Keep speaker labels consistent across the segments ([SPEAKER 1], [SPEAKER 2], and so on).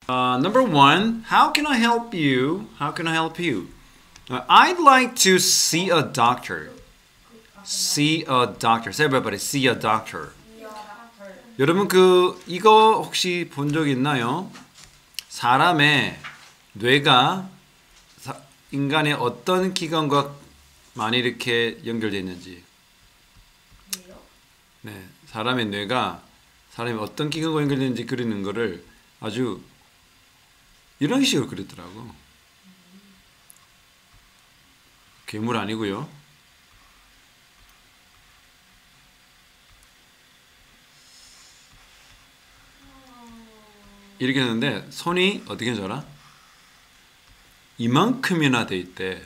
[SPEAKER 1] Number one, how can I help you? How can I help you? I'd like to see a doctor. See a doctor. Say everybody, see a doctor. 여러분 이거 혹시 본 적 있나요? 사람의 뇌가 인간의 어떤 기관과 많이 이렇게 연결되어 있는지. 네, 사람의 뇌가 사람이 어떤 기관과 연결되는지 그리는 거를 아주 이런 식으로 그렸더라고. 괴물 아니고요. 이렇게 했는데 손이 어떻게 하는지 알아? 이만큼이나 돼 있대.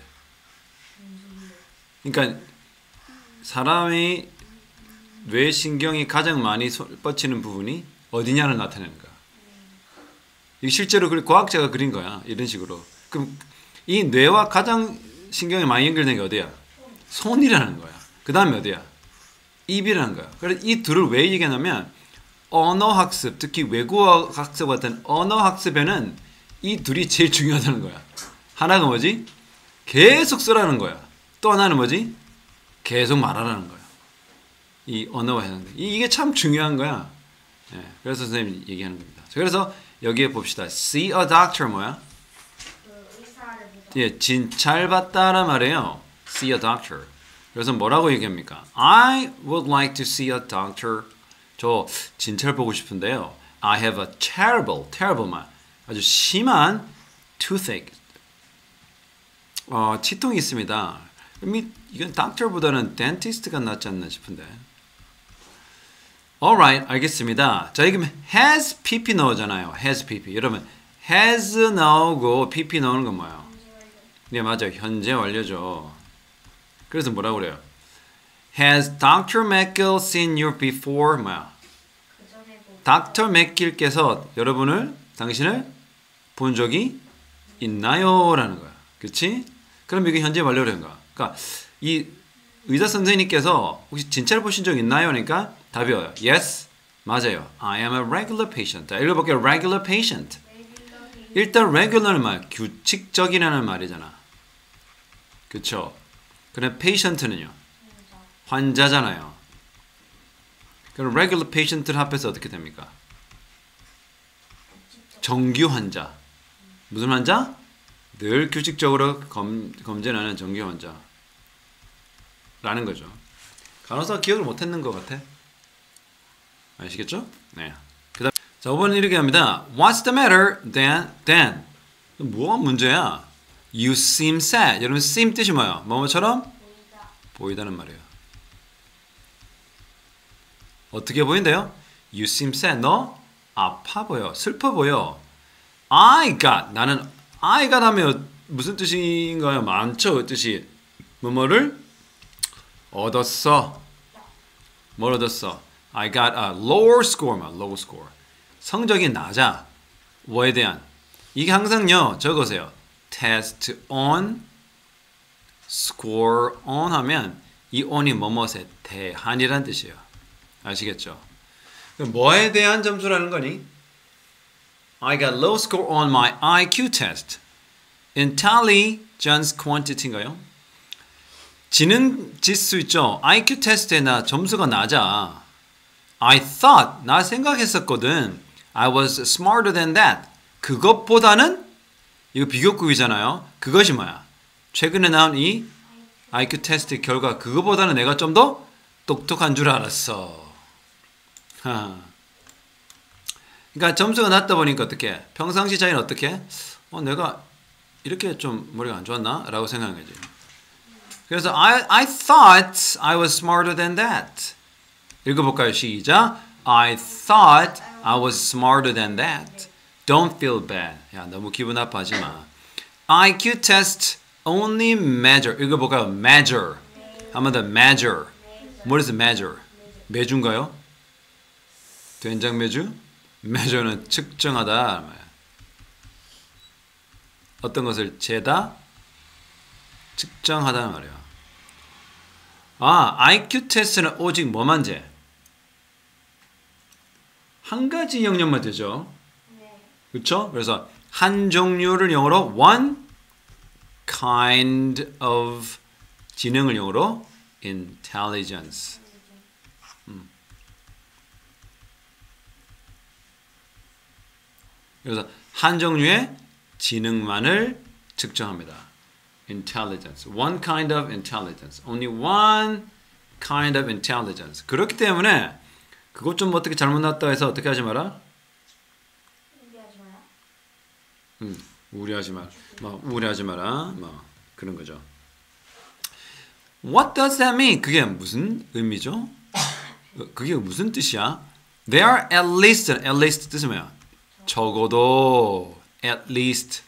[SPEAKER 1] 그러니까 사람의 뇌신경이 가장 많이 뻗치는 부분이 어디냐를 나타내는 거야. 이게 실제로 과학자가 그린 거야. 이런 식으로. 그럼 이 뇌와 가장 신경이 많이 연결된 게 어디야? 손이라는 거야. 그 다음에 어디야? 입이라는 거야. 그래서 이 둘을 왜 얘기하냐면 언어학습, 특히 외국어 학습 같은 언어학습에는 이 둘이 제일 중요하다는 거야. 하나가 뭐지? 계속 쓰라는 거야. 또 하나는 뭐지? 계속 말하라는 거야. 이 언어와 해당돼. 이게 참 중요한 거야. 예, 그래서 선생님이 얘기하는 겁니다. 그래서 여기에 봅시다. See a doctor 뭐야? 예, 진찰 받다란 말이에요. See a doctor. 그래서 뭐라고 얘기합니까? I would like to see a doctor. 저 진찰 보고 싶은데요. I have a terrible 말. 아주 심한 toothache. 치통이 있습니다. 이건 doctor보다는 dentist가 낫지 않나 싶은데. Alright, 알겠습니다. 자, 지금 has pp 나오잖아요. has pp. 여러분, has 나오고 pp 나오는 건 뭐예요? 네, 맞아요. 현재 완료죠. 그래서 뭐라고 그래요? Has Dr. McGill seen you before? 뭐야? Dr. McGill께서 당신을 본 적이 있나요? 라는 거야. 그치? 그럼 이게 현재 완료라는 거야. 그러니까 이 의사 선생님께서 혹시 진찰 보신 적 있나요? 그러니까 답이에요. Yes, 맞아요. I am a regular patient. 자, 읽어볼게요. Regular patient. 일단 regular는 말, 규칙적이라는 말이잖아. 그쵸? 그럼 patient는요? 환자잖아요. 그럼 regular patient를 합해서 어떻게 됩니까? 정규 환자. 무슨 환자? 늘 규칙적으로 검진하는 정규 환자. 라는 거죠. 간호사가 기억을 못했는 것 같아. 아시겠죠? 네. 그 다음, 자, 5번은 이렇게 합니다. What's the matter, Dan? 뭐가 문제야? You seem sad. 여러분, seem 뜻이 뭐예요? 뭐뭐처럼? 보이다는 말이에요. 어떻게 보인대요? You seem sad. 너 아파 보여. 슬퍼 보여. 나는 I got 하면 무슨 뜻인가요? 많죠, 그 뜻이. 뭐뭐를 얻었어. 뭘 얻었어? I got a lower score. low score. 성적이 낮아. 뭐에 대한? 이게 항상요, 적으세요. test on, score on 하면 이 on이 뭐뭐에 대한이란 뜻이에요. 아시겠죠? 뭐에 대한 점수라는 거니? I got low score on my IQ test. Intelligence quantity인가요? 지능 지수 있죠? IQ 테스트에 나 점수가 낮아. I thought, 나 생각했었거든. I was smarter than that. 그것보다는, 이거 비교급이잖아요. 그것이 뭐야? 최근에 나온 이 IQ 테스트 결과, 그거보다는 내가 좀 더 똑똑한 줄 알았어. 그러니까 점수가 낮다 보니까 어떻게? 평상시 자기는 어떻게? 내가 이렇게 좀 머리가 안 좋았나? 라고 생각한 거지. 그래서 I thought I was smarter than that. 읽어볼까요? 시작. I thought I was smarter than that. Don't feel bad. 야, 너무 기분 나빠하지 마. IQ test only measure. 읽어볼까요? measure. 한 번 더 measure. What is measure? 매주인가요? 된장 매주? measure는 측정하다. 어떤 것을 재다? 측정하다는 말이에요. IQ 테스트는 오직 뭐만 재? 한 가지 영역만 되죠. 그렇죠? 그래서 한 종류를 영어로 one kind of 지능을 영어로 intelligence. 그래서 한 종류의 지능만을 측정합니다. intelligence. One kind of intelligence. Only one kind of intelligence. 그렇기 때문에 그것 좀 어떻게 잘못 났다 해서 어떻게 하지 마라? 우려하지 마라. 우려하지 마라. 그런 거죠. What does that mean? 그게 무슨 의미죠? 그게 무슨 뜻이야? They are at least 뜻은 뭐야? 적어도 at least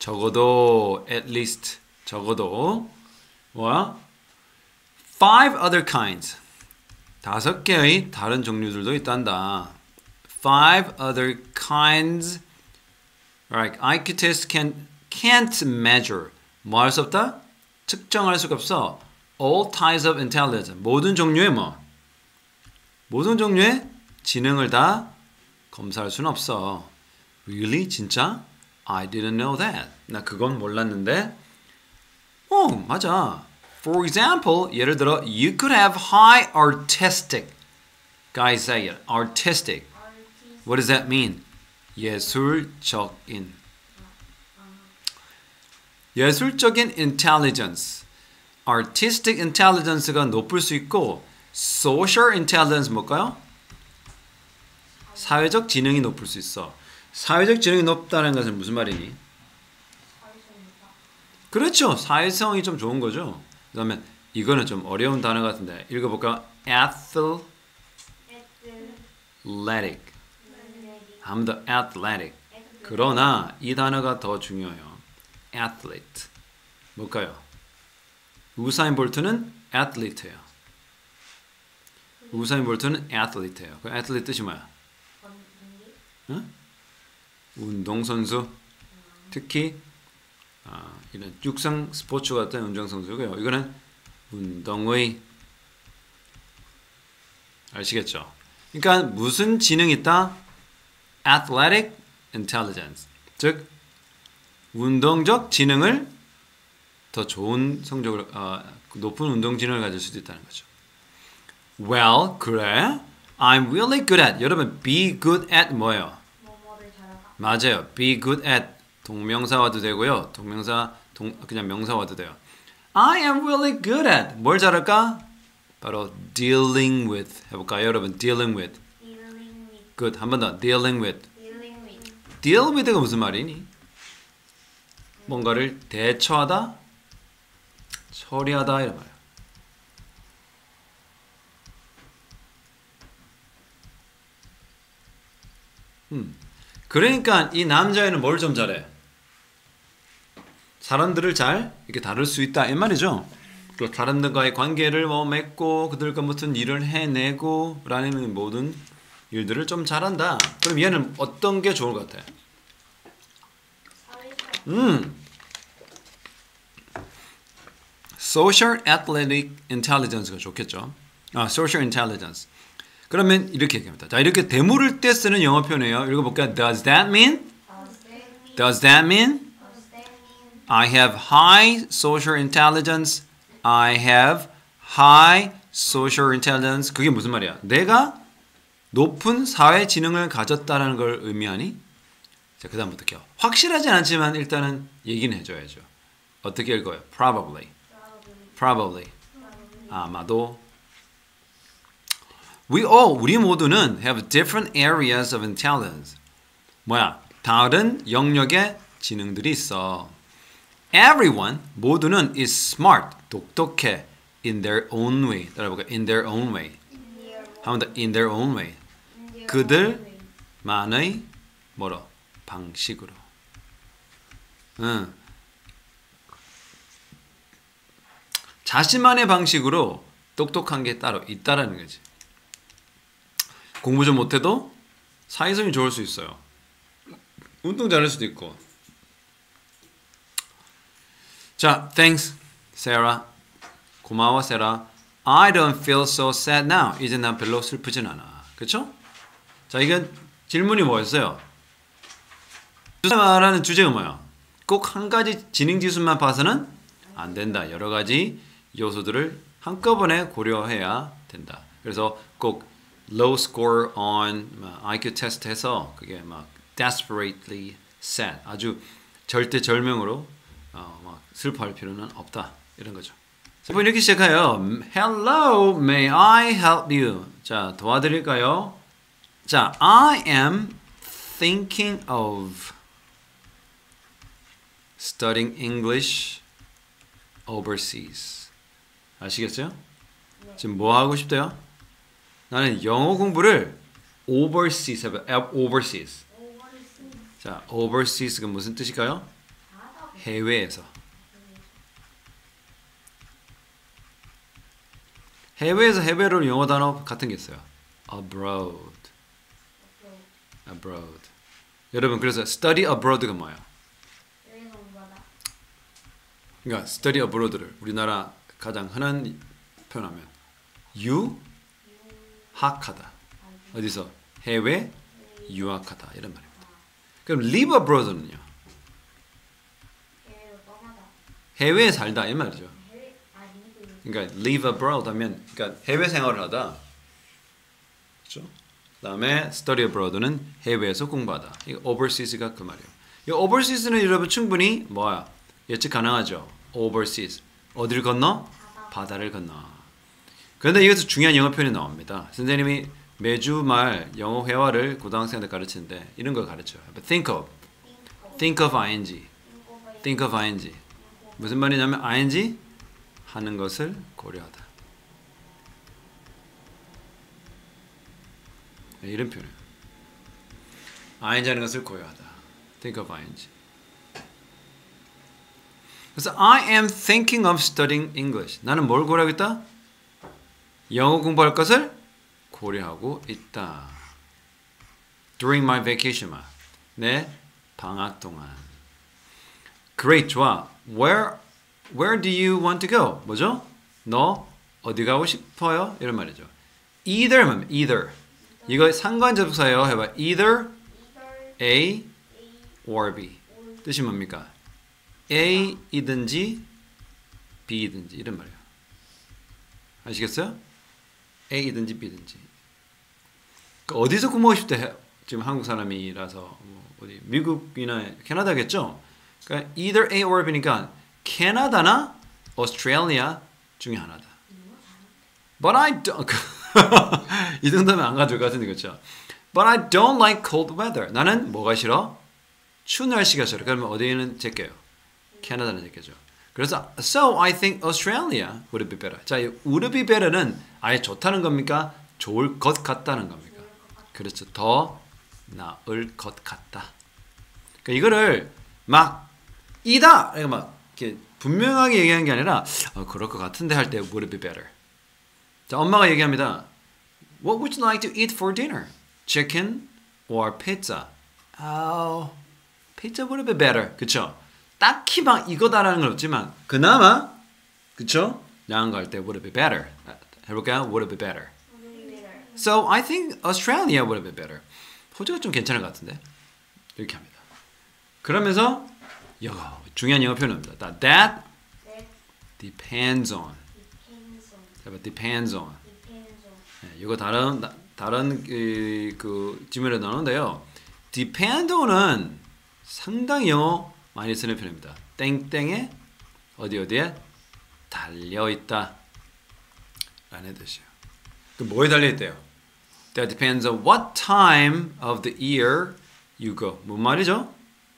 [SPEAKER 1] 뭐야? 5 other kinds. 5개의 다른 종류들도 있단다. 5 other kinds. Right. IQ test can't measure. 뭐 할 수 없다? 측정할 수가 없어. All types of intelligence. 모든 종류의 모든 종류의 지능을 다 검사할 수는 없어. Really? 진짜? I didn't know that. 나 그건 몰랐는데. 맞아. For example, 예를 들어, you could have high artistic. Guys say it. Artistic. What does that mean? 예술적인. 예술적인 intelligence. artistic intelligence가 높을 수 있고 social intelligence 뭘까요? 사회적 지능이 높을 수 있어. 사회적 지능이 높다는 것은 무슨 말이니? 그렇죠. 사회성이 좀 좋은 거죠. 그 다음에 이거는 좀 어려운 단어 같은데 읽어볼까요? athletic. 한 번 더 athletic. 그러나 이 단어가 더 중요해요. athlete. 뭘까요? 우사인 볼트는 athlete예요. 우사인 볼트는 athlete예요. 그 athlete 뜻이 뭐야? 응? 운동선수. 특히 이런 육상 스포츠 같은 운동선수고요. 이거는 운동의 아시겠죠? 그러니까 무슨 지능이 있다? athletic intelligence. 즉 운동적 지능을 더 좋은 성적을 높은 운동 지능을 가질 수도 있다는 거죠. Well, 그래. I'm really good at. 여러분, be good at 뭐예요? 맞아요. be good at 동명사와도 되고요. 그냥 명사와도 돼요. I am really good at. 뭘 잘할까? 바로 dealing with. 해볼까요, 여러분? dealing with. good. 한 번 더. dealing with. deal with가 무슨 말이니? 뭔가를 대처하다, 처리하다 이런 말이에요. 그러니까 이 남자애는 뭘 좀 잘해? 사람들을 잘 이렇게 다룰 수 있다 이 말이죠. 또 사람들과의 관계를 맺고 그들과 무슨 일을 해내고 라는 모든 일들을 좀 잘한다. 그럼 얘는 어떤 게 좋을 것 같아? Social Athletic Intelligence가 좋겠죠. Social Intelligence. 그러면 이렇게 얘기합니다. 자, 이렇게 대물을 때 쓰는 영어 표현이에요. 읽어볼까요? Does that mean? Does that mean? I have high social intelligence. I have high social intelligence. 그게 무슨 말이야? 내가 높은 사회 지능을 가졌다는 걸 의미하니? 자, 그 다음부터 할게요. 확실하진 않지만 일단은 얘기는 해줘야죠. 어떻게 읽어요? Probably. 아마도. 우리 모두는 have different areas of intelligence. 뭐야? 다른 영역의 지능들이 있어. Everyone, 모두는 is smart, 똑똑해. In their own way. 따라해볼까요? In their own way. 한 번 더. In their own way. 그들만의 뭐로? 방식으로. 자신만의 방식으로 똑똑한 게 따로 있다라는 거지. 공부 좀 못해도 사회성이 좋을 수 있어요. 운동 잘할 수도 있고. 자, thanks, Sarah. 고마워, Sarah. I don't feel so sad now. 이제 난 별로 슬프진 않아. 그렇죠? 자, 이건 질문이 뭐였어요? 말하는 주제가 뭐야? 꼭 한 가지 지능 지수만 봐서는 안 된다. 여러 가지 요소들을 한꺼번에 고려해야 된다. 그래서 꼭 low score on IQ 테스트 해서 그게 막 desperately sad 아주 절대절명으로 막 슬퍼할 필요는 없다. 이런 거죠. 자, 이렇게 시작해요. Hello, may I help you? 자, 도와드릴까요? 자, I am thinking of studying English overseas. 아시겠어요? 지금 뭐 하고 싶대요? 나는 영어 공부를 overseas 해봐. overseas. 자, overseas가 무슨 뜻일까요? 해외에서. 해외에서 해외로 영어 단어 같은 게 있어요. abroad. abroad. 여러분 그래서 study abroad가 뭐예요? 그러니까 study abroad를 우리나라 가장 흔한 표현하면 유학하다. 어디서? 해외 유학하다 이런 말입니다. 그럼 live abroad는요? 해외에 살다 이 말이죠. 그러니까 live abroad 하면 그러니까 해외 생활을 하다. 그렇죠? 그다음에 study abroad는 해외에서 공부하다. 이거 overseas가 그 말이에요. 이 overseas는 여러분 충분히 뭐야? 예측 가능하죠. overseas. 어디를 건너? 바다를 건너. 그런데 여기서 중요한 영어 표현이 나옵니다. 선생님이 매주 말 영어 회화를 고등학생한테 가르치는데 이런 걸 가르쳐요. think of. think of ing. think of ing. 무슨 말이냐면 ing 하는 것을 고려하다. 이런 표현이에요. ing 하는 것을 고려하다. think of ing. 그래서 I am thinking of studying English. 나는 뭘 고려하겠다? 영어 공부할 것을 고려하고 있다. During my vacation. 내 방학 동안. Great, 좋아. Where do you want to go? 뭐죠? 너 어디 가고 싶어요? 이런 말이죠. either. 이거 상관접사예요. 해봐. either A or B. 뜻이 뭡니까? A이든지 B이든지 이런 말이에요. 아시겠어요? A이든지 B든지. 그러니까 어디서 공부하고 싶대? 지금 한국 사람이라서 어디 미국이나 캐나다겠죠? 그러니까 either A or B니까 캐나다나 오스트레일리아 중에 하나다. But I don't. 이 정도면 안 가져올 것 같은데 그렇죠? But I don't like cold weather. 나는 뭐가 싫어? 추운 날씨가 싫어. 그러면 어디에는 제껴요? 캐나다는 제껴죠. 그래서 so I think Australia would be better. 자, 이 would be better는 아예 좋다는 겁니까? 좋을 것 같다는 겁니까? 그렇죠. 더 나을 것 같다. 그러니까 이거를 막 이다 이렇게 막 이렇게 분명하게 얘기하는 게 아니라 그럴 것 같은데 할 때 would be better. 자, 엄마가 얘기합니다. What would you like to eat for dinner? Chicken or pizza? Oh, pizza would be better. 그쵸? 딱히 막 이거다라는 건 없지만 그나마 그쵸? 나은 거 할 때 would be better. 해볼까요? Would be better. So I think Australia would be better. 호주가 좀 괜찮을 것 같은데 이렇게 합니다. 그러면서 중요한 영어 표현입니다. That depends on. depends on. 네, 이거 다른 그 지문에 나오는데요. depend on은 상당히 영어 많이 쓰는 표현입니다. 땡땡에 어디에 달려 있다 라는 뜻이에요. 그 뭐에 달려 있대요? That depends on what time of the year you go. 뭔 말이죠?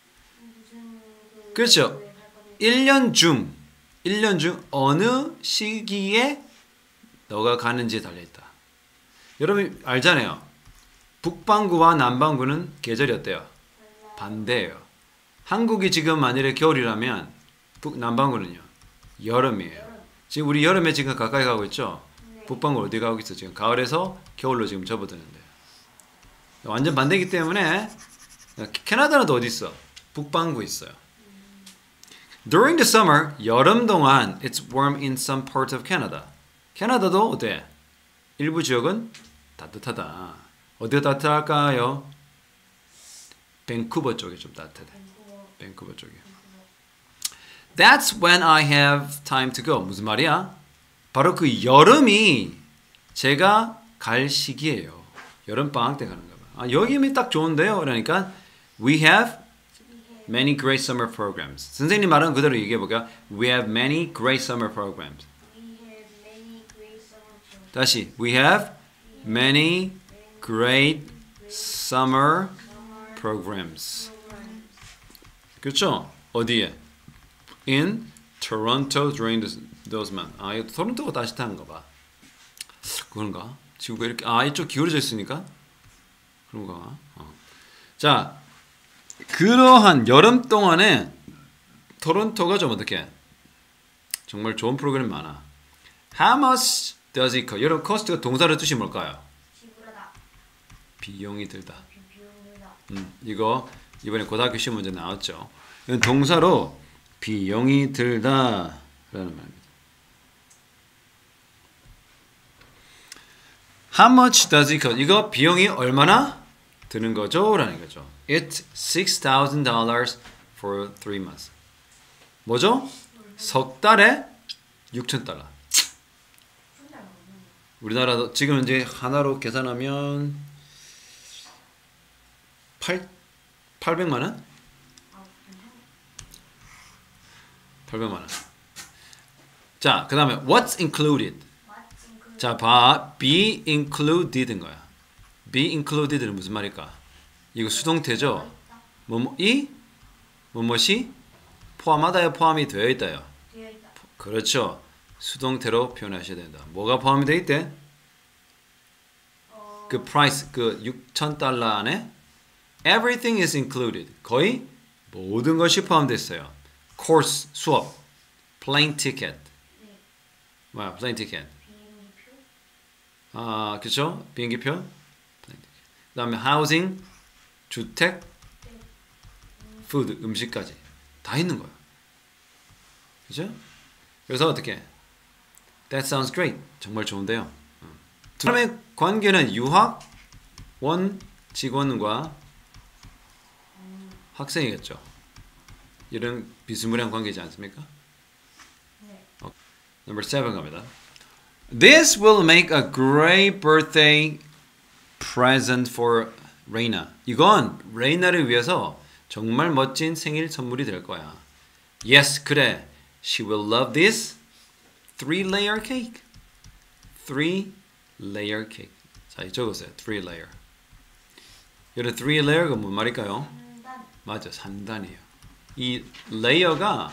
[SPEAKER 1] 그렇죠. 1년 중 어느 시기에 너가 가는지에 달려 있다. 여러분 알잖아요. 북반구와 남반구는 계절이 어때요? 반대예요. 한국이 지금 만일에 겨울이라면 남반구는요? 여름이에요. 지금 우리 여름에 지금 가까이 가고 있죠? 북반구 어디 가고 있어? 지금 가을에서 겨울로 지금 접어드는데 완전 반대이기 때문에 캐나다는 또 어디 있어? 북반구 있어요. During the summer, 여름 동안 it's warm in some parts of Canada. 캐나다도 어때? 일부 지역은 따뜻하다. 어디가 따뜻할까요? 밴쿠버 쪽이 좀 따뜻해.
[SPEAKER 2] 밴쿠버.
[SPEAKER 1] 밴쿠버 쪽이.
[SPEAKER 2] 밴쿠버.
[SPEAKER 1] That's when I have time to go. 무슨 말이야? 바로 그 여름이 제가 갈 시기예요. 여름 방학 때 가는 거야. 아, 여기면 딱 좋은데요. 그러니까 we have many great summer programs. 선생님 말은 그대로 얘기해 볼게요. We have many great summer programs.
[SPEAKER 2] We have many great summer programs.
[SPEAKER 1] 다시 we have many great summer programs. 그렇죠? 어디에? In Toronto during those months. 아, 이거 토론토가 다시 타는가 봐. 그런가? 지구가 이렇게 이쪽 기울어져 있으니까 그런가? 자, 그러한 여름 동안에 토론토가 좀 어떻게? 정말 좋은 프로그램 많아. How much does it cost? 여러분, cost가 동사의 뜻이 뭘까요?
[SPEAKER 2] 지불하다.
[SPEAKER 1] 비용이 들다.
[SPEAKER 2] 비용들다.
[SPEAKER 1] 이거 이번에 고등학교 시험 문제 나왔죠. 이건 동사로 비용이 들다라는 말입니다. How much does it cost? 이거 비용이 얼마나 드는 거죠? 라는 거죠. It's $6,000 for 3 months. 뭐죠? 석 달에 6,000달러. 우리나라도 지금 이제 하나로 계산하면 800만 원? 800만 원. 자, 그 다음에 what's included? 자, 봐. be included인 거야. be included는 무슨 말일까? 이거 수동태죠? 뭐뭐이 포함하다요, 포함이 되어 있다요. 그렇죠. 수동태로 표현하셔야 된다. 뭐가 포함이 되어 있대? 그 price, 그 6,000달러 안에 everything is included. 거의 모든 것이 포함되어 있어요. course, 수업, plane ticket. 뭐야, plane ticket. 그렇죠? 비행기표. 그 다음에 housing, 주택, food, 음식까지 다 있는 거야. 그렇죠? 그래서 어떻게? That sounds great. 정말 좋은데요. 두 사람의 관계는 유학원 직원과 학생이겠죠. 이런 비스무리한 관계지 않습니까?
[SPEAKER 2] 네.
[SPEAKER 1] Number 7 갑니다. This will make a great birthday present for Reina. 이건 레이나를 위해서 정말 멋진 생일 선물이 될 거야. Yes, 그래. She will love this 3-layer cake. 3-layer cake. 자, 적으세요. 3-layer. 여러분, 3-layer가 뭔 말일까요?
[SPEAKER 2] 3단.
[SPEAKER 1] 맞아, 3단이에요. 이 레이어가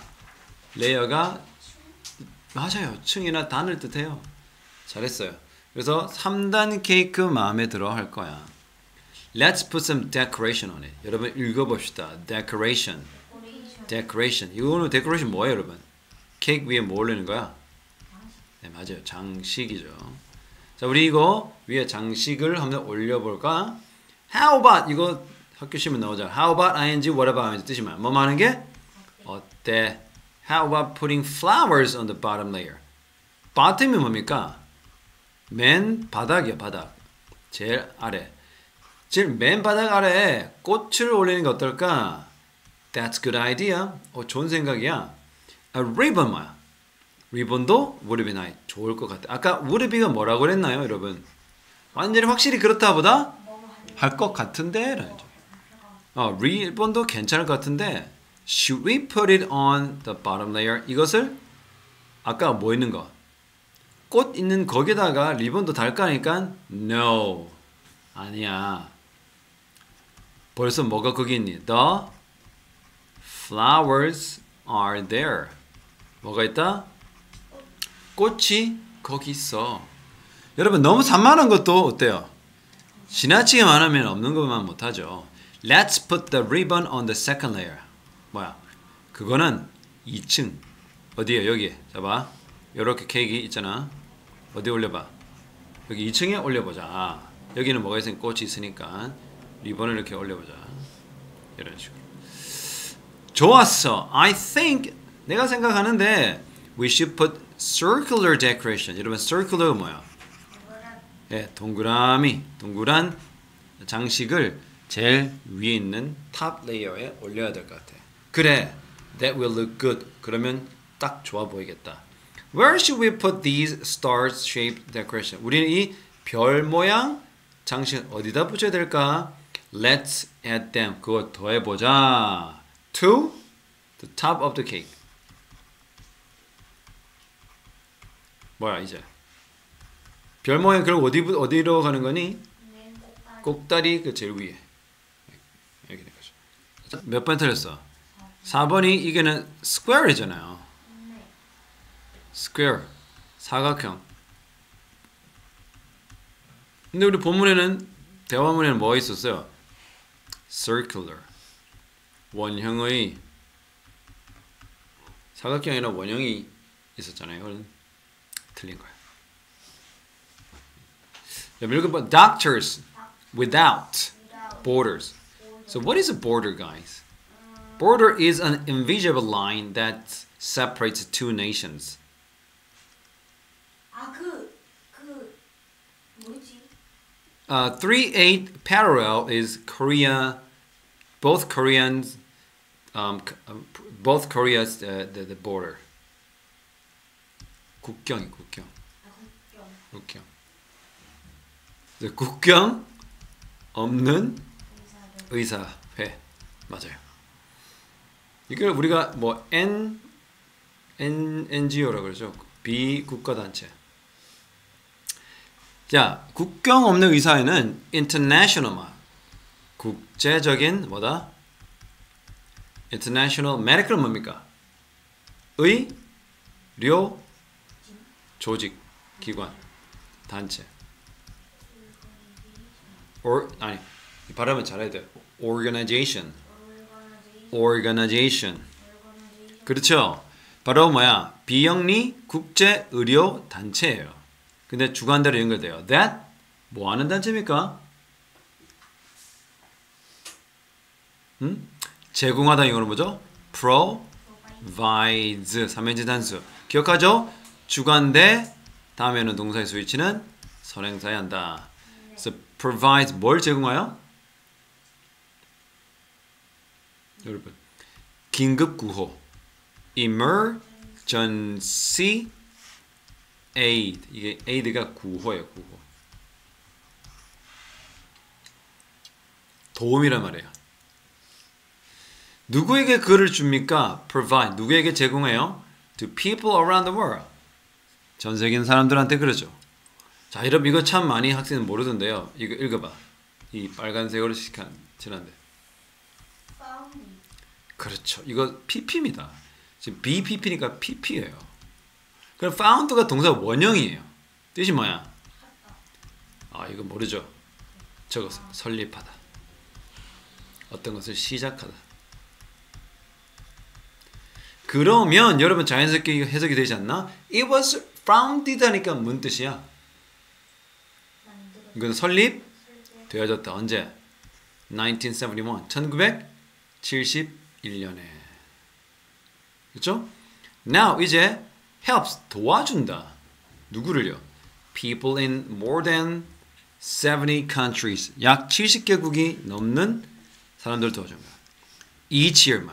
[SPEAKER 1] 맞아요. 층이나 단을 뜻해요. 잘했어요. 그래서 3단 케이크 마음에 들어 할 거야. Let's put some decoration on it. 여러분 읽어봅시다. Decoration. Decoration. 이거는 decoration 뭐예요, 여러분? 케이크 위에 뭐 올리는 거야? 네, 맞아요. 장식이죠. 자, 우리 이거 위에 장식을 한번 올려볼까? How about 이거 학교 시험에 나오자. How about ing, what about ing 뜻이 뭐야? 뭐 하는 게? 어때? How about putting flowers on the bottom layer? bottom이 뭡니까? 맨 바닥이야, 바닥. 제일 아래. 제일 맨 바닥 아래에 꽃을 올리는 게 어떨까? That's good idea. 좋은 생각이야. A ribbon 뭐야? 리본도 would be nice. 좋을 것 같아. 아까 would be가 뭐라고 그랬나요, 여러분? 완전히 확실히 그렇다 보다 할 것 같은데 라죠. 리본도 괜찮을 것 같은데 should we put it on the bottom layer? 이것을 아까 뭐 있는 거? 꽃 있는 거기다가 리본도 달까 하니까 no. 아니야. 벌써 뭐가 거기 있니? The flowers are there. 뭐가 있다? 꽃이 거기 있어. 여러분 너무 산만한 것도 어때요? 지나치게 많으면 없는 것만 못하죠. Let's put the ribbon on the second layer. 뭐야? 그거는 2층. 어디에? 여기에. 잡아. 이렇게 케이크 있잖아. 어디 올려봐. 여기 2층에 올려보자. 여기는 뭐가 있으니까 꽃이 있으니까 리본을 이렇게 올려보자. 이런 식으로. 좋았어. I think 내가 생각하는데 we should put circular decoration. 여러분 circular가 뭐야? 예, 동그란 장식을 제일 위에 있는 탑 레이어에 올려야 될 것 같아. 그래, that will look good. 그러면 딱 좋아 보이겠다. Where should we put these star-shaped decoration? 우리는 이 별 모양 장식 어디다 붙여야 될까? Let's add them. 그거 더해보자. To the top of the cake. 뭐야 이제? 별 모양 그럼 어디로 가는 거니?
[SPEAKER 2] 맨 꼭다리.
[SPEAKER 1] 꼭다리 그 제일 위에. 여기 된 거죠. 몇 번 틀렸어? 4번이 이게는 square이잖아요.
[SPEAKER 2] 네.
[SPEAKER 1] square. 사각형. 근데 우리 본문에는 대화문에는 뭐 있었어요? circular. 원형의 사각형이 아니라 원형이 있었잖아요. 그건 틀린 거예요. 읽어봐. Doctors without
[SPEAKER 2] without
[SPEAKER 1] borders. So what is a border, guys? Border is an invisible line that separates two nations.
[SPEAKER 2] 뭐지?
[SPEAKER 1] 3-8 parallel is Korea, both Koreans, both Korea's the border. 국경.
[SPEAKER 2] 국경.
[SPEAKER 1] 국경. 국경 없는 의사회. 맞아요. 이걸 우리가 뭐 NGO라고 그러죠. 비국가단체. 자, 국경 없는 의사회는 international, 국제적인 뭐다? international medical 뭡니까? 의료 조직, 기관, 단체. 아니, 발음은 잘해야 돼요. organization. 그렇죠. 바로 뭐야? 비영리 국제 의료 단체예요. 근데 주관대로 연결돼요. That 뭐 하는 단체입니까? 제공하다 이거는 뭐죠? provides 삼형제 단수. 기억하죠? 주관대 다음에는 동사의 수위치는 선행사에 한다. 그래서 provides 뭘 제공하여? 여러분 긴급 구호 emergency aid. 이게 aid가 구호예요. 구호. 도움이란 말이에요. 누구에게 그를 줍니까? provide. 누구에게 제공해요? to people around the world. 전 세계 사람들한테 그러죠. 자, 여러분 이거 참 많이 학생은 모르던데요. 이거 읽어봐. 이 빨간색으로 칠한데. 그렇죠. 이거 PP입니다. 지금 BPP니까 PP예요. 그럼 found가 동사 원형이에요. 뜻이 뭐야? 아, 이거 모르죠. 저거 설립하다. 어떤 것을 시작하다. 그러면 여러분 자연스럽게 해석이 되지 않나? It was founded 하니까 뭔 뜻이야? 이건 설립되어졌다. 언제? 1971. 1971년에. 그렇죠? Now 이제 helps 도와준다. 누구를요? People in more than 70 countries. 약 70개국이 넘는 사람들 도와준다. Each year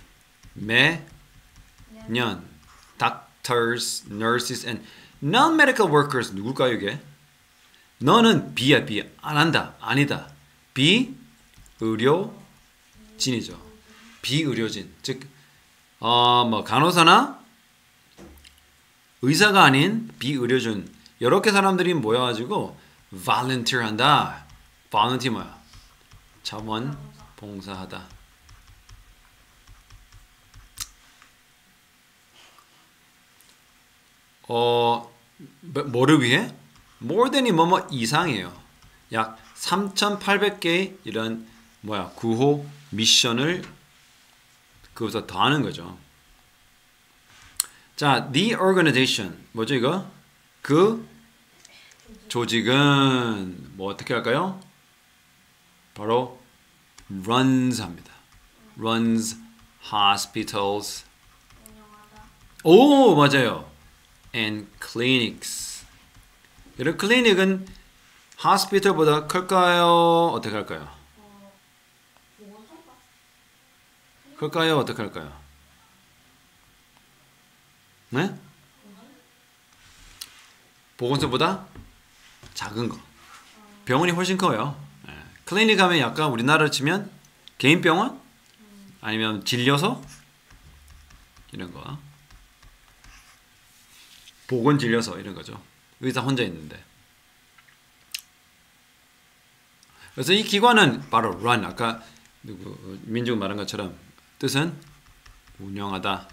[SPEAKER 1] 매년 doctors, nurses and non-medical workers 누굴까요 이게? 너는 B야. B. 안 한다. 아니다. B. 의료진이죠. 비의료진. 즉 뭐 간호사나 의사가 아닌 비의료진 이렇게 사람들이 모여가지고 volunteer 한다. volunteer 뭐야? 자원봉사하다. 뭐를 위해? more than이 뭐뭐 이상이에요. 약 3,800개의 이런 구호 미션을 그것보다 더 하는 거죠. 자, the organization 뭐죠 이거? 그 조직은 뭐 어떻게 할까요? 바로 runs 합니다. runs hospitals. 오, 맞아요. and clinics. 이런 클리닉은 hospital보다 클까요? 어떻게 할까요? 클까요? 어떻게 할까요? 네? 보건소보다 작은 거. 병원이 훨씬 커요. 네. 클리닉 가면 약간 우리나라로 치면 개인 병원? 아니면 진료소? 이런 거. 보건진료소 이런 거죠. 의사 혼자 있는데. 그래서 이 기관은 바로 run. 아까 민중 말한 것처럼 뜻은 운영하다,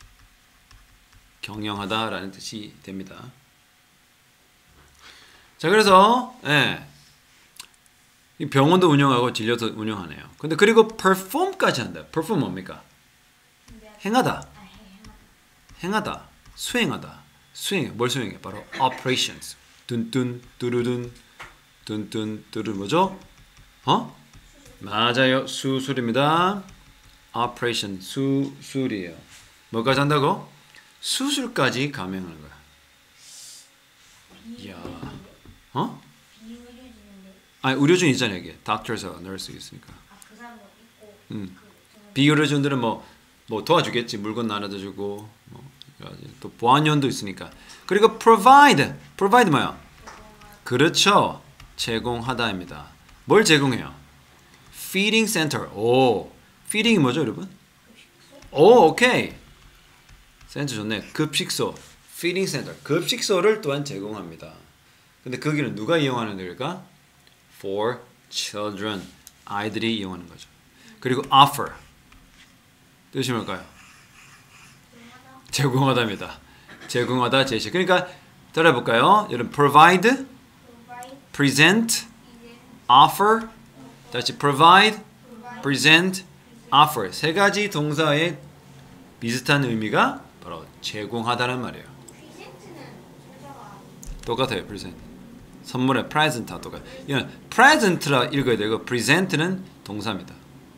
[SPEAKER 1] 경영하다라는 뜻이 됩니다. 자, 그래서 이 병원도 운영하고 진료도 운영하네요. 근데 그리고 perform까지 한다. perform 뭡니까? 행하다. 행하다. 수행하다. 수행. 뭘 수행해? 바로 operations. 뚠뚠 뚜루둔 뚠뚠 뚜루 뭐죠? 맞아요. 수술입니다. operation 수술이에요. 뭐까지 한다고? 수술까지 감행하는 거야. 이야.
[SPEAKER 2] 비의료진인데.
[SPEAKER 1] 아니 의료진 있잖아요. 이게 doctor서 nurse 있으니까.
[SPEAKER 2] 그 사람도 있고.
[SPEAKER 1] 비의료진들은 뭐 도와주겠지. 물건 나눠다 주고 또 보안요원도 있으니까. 그리고 provide 뭐야? 그렇죠. 제공하다입니다. 뭘 제공해요? feeding center. 오, feeding이 뭐죠, 여러분? 오, 오케이. 센터 좋네. 급식소. feeding center. 급식소를 또한 제공합니다. 근데 거기는 누가 이용하는 데일까? for children. 아이들이 이용하는 거죠. 그리고 offer. 뜻이 뭘까요? 제공하다입니다. 제공하다, 제시. 그러니까 따라해볼까요? 여러분, provide, present, offer. 다시 provide, present, offer. 세 가지 동사의 비슷한 의미가 바로 제공하다는 말이에요.
[SPEAKER 2] 프리젠트는 순서가
[SPEAKER 1] 똑같아요. present. 선물의 present하고 똑같아요. 이건 present라 읽어야 되고 present는 동사입니다.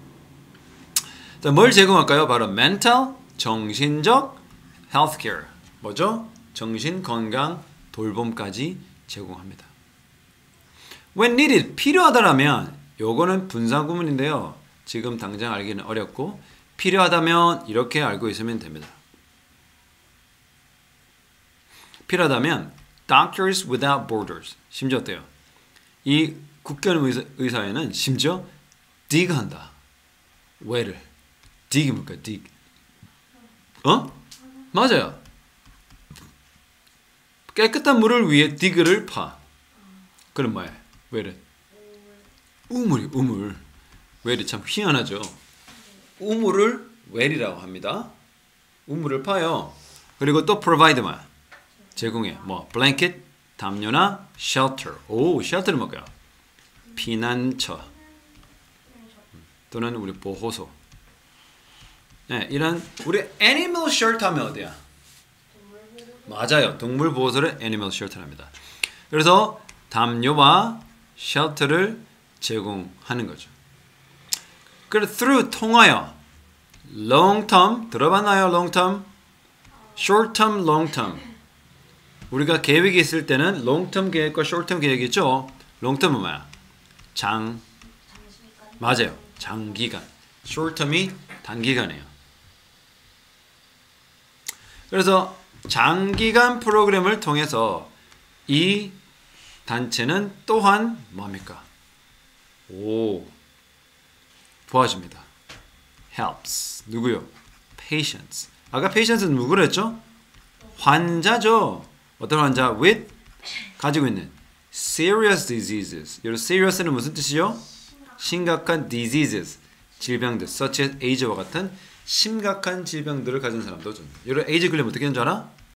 [SPEAKER 1] 자, 뭘 제공할까요? 바로 mental, 정신적, healthcare. 뭐죠? 정신 건강 돌봄까지 제공합니다. When needed, 필요하다라면 요거는 분사 구문인데요. 지금 당장 알기는 어렵고 필요하다면 이렇게 알고 있으면 됩니다. 필요하다면 Doctors Without Borders. 심지어 어때요? 이 국경 의사에는 심지어 dig한다. 왜를? dig이 뭘까? dig. 맞아요. 깨끗한 물을 위해 dig를 파. 그럼 뭐야? 왜를? 우물이 우물. 웰이 참 희한하죠. 우물을 웰이라고 합니다. 우물을 파요. 그리고 또 provide 뭐야? 제공해. 뭐 blanket, 담요나 shelter. 오, shelter는 뭘까요? 피난처. 또는 우리 보호소. 네, 이런 우리 animal shelter 하면 어디야? 맞아요. 동물 보호소를 animal shelter합니다. 그래서 담요와 shelter를 제공하는 거죠. 그래서 through 통하여 long term 들어봤나요? long term, short term, long term. 우리가 계획이 있을 때는 long term 계획과 short term 계획이 있죠. long term은 뭐야? 맞아요. 장기간. short term이 단기간이에요. 그래서 장기간 프로그램을 통해서 이 단체는 또한 뭡니까? 도와줍니다. helps. 누구요? patients. 아까 patients는 누구를 했죠? 환자죠. 어떤 환자? with 가지고 있는 serious diseases. 여러분 serious는 무슨 뜻이죠? 심각한 diseases. 질병들 such as AIDS와 같은 심각한 질병들을 가진 사람도 좀. 여러분 AIDS 걸리면 어떻게 되는 줄 알아?